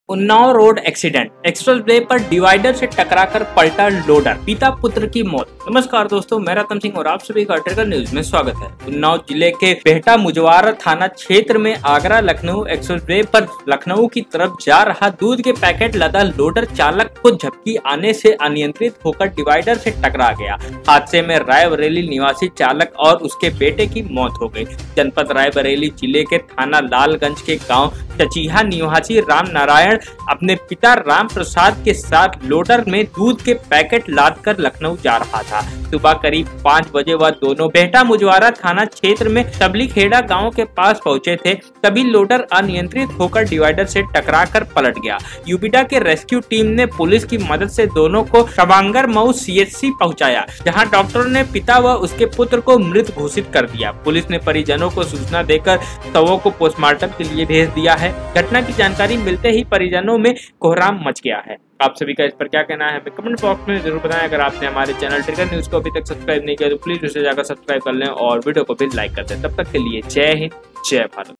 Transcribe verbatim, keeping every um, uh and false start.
Unnao road accident, expressway पर divider से टकराकर पलटा लोडर, पिता पुत्र की मौत। नमस्कार दोस्तों, मैं रतन सिंह और आप सभी का ट्रिगर न्यूज में स्वागत है। उन्नाव जिले के बेहटा मुजवारा थाना क्षेत्र में आगरा लखनऊ एक्सप्रेस वे पर लखनऊ की तरफ जा रहा दूध के पैकेट लदा लोडर चालक को झपकी आने से अनियंत्रित होकर डिवाइडर से टकरा गया। हादसे में रायबरेली निवासी चालक और उसके बेटे की मौत हो गई। जनपद रायबरेली जिले के थाना लालगंज के गाँव चचीहा निवासी राम नारायण अपने पिता राम प्रसाद के साथ लोडर में दूध के पैकेट लादकर लखनऊ जा रहा था। सुबह करीब पाँच बजे वह दोनों बेहटा मुजवारा थाना क्षेत्र में तबलीखेड़ा गांव के पास पहुंचे थे, तभी लोडर अनियंत्रित होकर डिवाइडर से टकराकर पलट गया। यूपीडा के रेस्क्यू टीम ने पुलिस की मदद से दोनों को शबांगर मऊ सीएचसी पहुंचाया, जहां डॉक्टरों ने पिता व उसके पुत्र को मृत घोषित कर दिया। पुलिस ने परिजनों को सूचना देकर शवों को पोस्टमार्टम के लिए भेज दिया है। घटना की जानकारी मिलते ही परिजनों में कोहराम मच गया है। आप सभी का इस पर क्या कहना है हमें कमेंट बॉक्स में जरूर बताएं। अगर आपने हमारे चैनल ट्रिगर न्यूज को अभी तक सब्सक्राइब नहीं किया तो प्लीज उसे जाकर सब्सक्राइब कर लें और वीडियो को भी लाइक कर दें। तब तक के लिए जय हिंद, जय भारत।